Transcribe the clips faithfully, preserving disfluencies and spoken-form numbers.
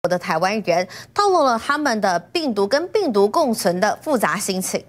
的台湾人透露了他们的病毒跟病毒共存的复杂心情。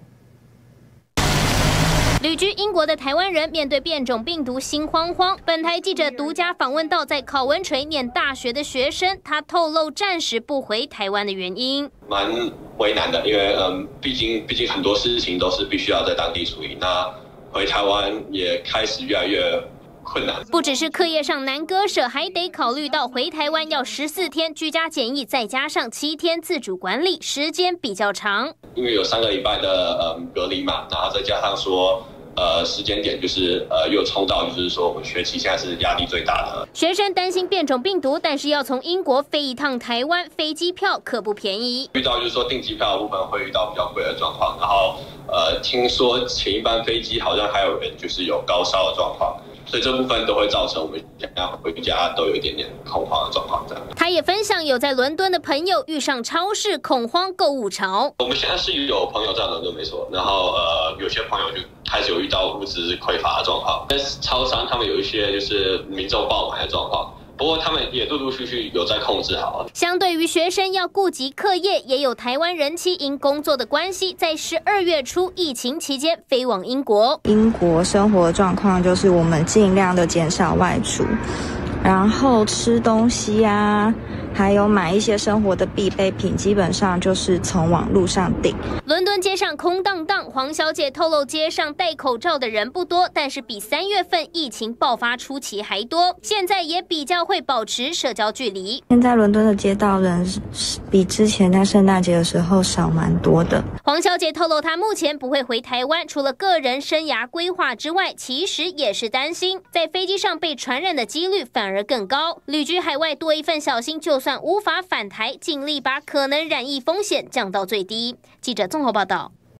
旅居英国的台湾人面对变种病毒心慌慌。本台记者独家访问到在考文垂念大学的学生，他透露暂时不回台湾的原因。 蛮为难的，因为嗯，毕竟毕竟很多事情都是必须要在当地处理，那回台湾也开始越来越困难。 不只是课业上难割舍，还得考虑到回台湾要十四天居家检疫，再加上七天自主管理，时间比较长。 因为有三个礼拜的嗯隔离嘛，然后再加上说。呃，时间点就是呃，又冲到，就是说我们学期现在是压力最大的。 学生担心变种病毒，但是要从英国飞一趟台湾，飞机票可不便宜。 遇到就是说订机票的部分会遇到比较贵的状况，然后呃，听说前一班飞机好像还有人就是有高烧的状况。所以这部分都会造成我们想要回家都有一点点恐慌的状况。这样， 他也分享有在伦敦的朋友遇上超市恐慌购物潮。 我们现在是有朋友在伦敦没错，然后呃有些朋友就开始有遇到物资匮乏的状况，但是超商他们有一些就是民众爆买的状况。不过他们也陆陆续续有在控制好。 相对于学生要顾及课业，也有台湾人妻因工作的关系，在十二月初疫情期间飞往英国。 英国生活状况就是我们尽量的减少外出，然后吃东西啊，还有买一些生活的必备品，基本上就是从网络上订。 伦敦街上空荡荡，黄小姐透露，街上戴口罩的人不多，但是比三月份疫情爆发初期还多。现在也比较会保持社交距离。 现在伦敦的街道人比之前在圣诞节的时候少蛮多的。 黄小姐透露，她目前不会回台湾，除了个人生涯规划之外，其实也是担心在飞机上被传染的几率反而更高。旅居海外多一份小心，就算无法返台，尽力把可能染疫风险降到最低。记者综合报道。